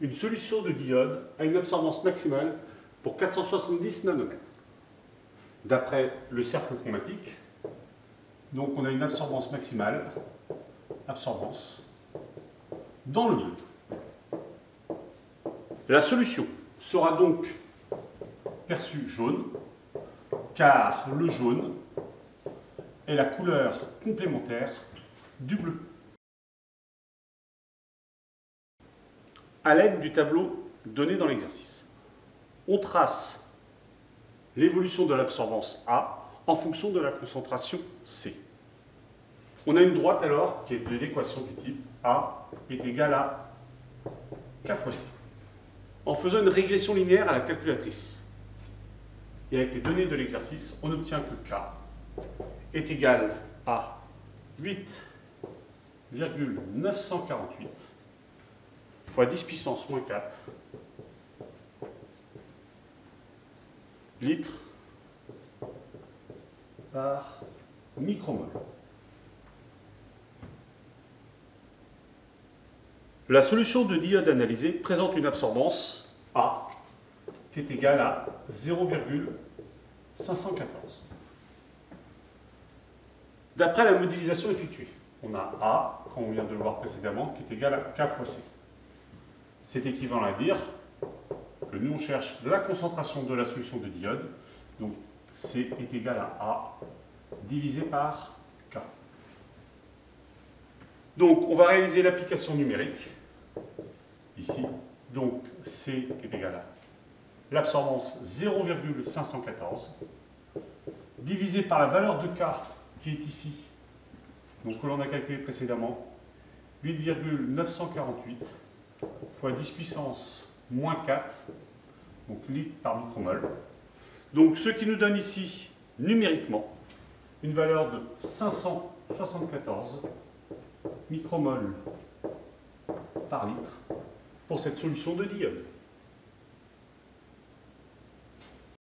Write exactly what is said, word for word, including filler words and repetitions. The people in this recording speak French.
Une solution de diode a une absorbance maximale pour quatre cent soixante-dix nanomètres. D'après le cercle chromatique, donc on a une absorbance maximale, absorbance, dans le jaune. La solution sera donc perçue jaune, car le jaune est la couleur complémentaire du bleu. À l'aide du tableau donné dans l'exercice, on trace l'évolution de l'absorbance A en fonction de la concentration C. On a une droite alors qui est de l'équation du type A est égal à K fois C. En faisant une régression linéaire à la calculatrice et avec les données de l'exercice, on obtient que K est égal à huit virgule neuf cent quarante-huit fois dix puissance moins quatre litres par micromole. La solution de diode analysée présente une absorbance A qui est égale à zéro virgule cinq cent quatorze. D'après la modélisation effectuée, on a A, comme on vient de le voir précédemment, qui est égal à K fois C. C'est équivalent à dire que nous on cherche la concentration de la solution de diode, donc C est égal à A divisé par K. Donc on va réaliser l'application numérique, ici, donc C est égal à l'absorbance zéro virgule cinq cent quatorze, divisé par la valeur de K qui est ici, donc que l'on a calculé précédemment, huit virgule neuf cent quarante-huit fois dix puissance moins quatre, donc litres par micromole. Donc ce qui nous donne ici, numériquement, une valeur de cinq cent soixante-quatorze micromoles par litre pour cette solution de diode.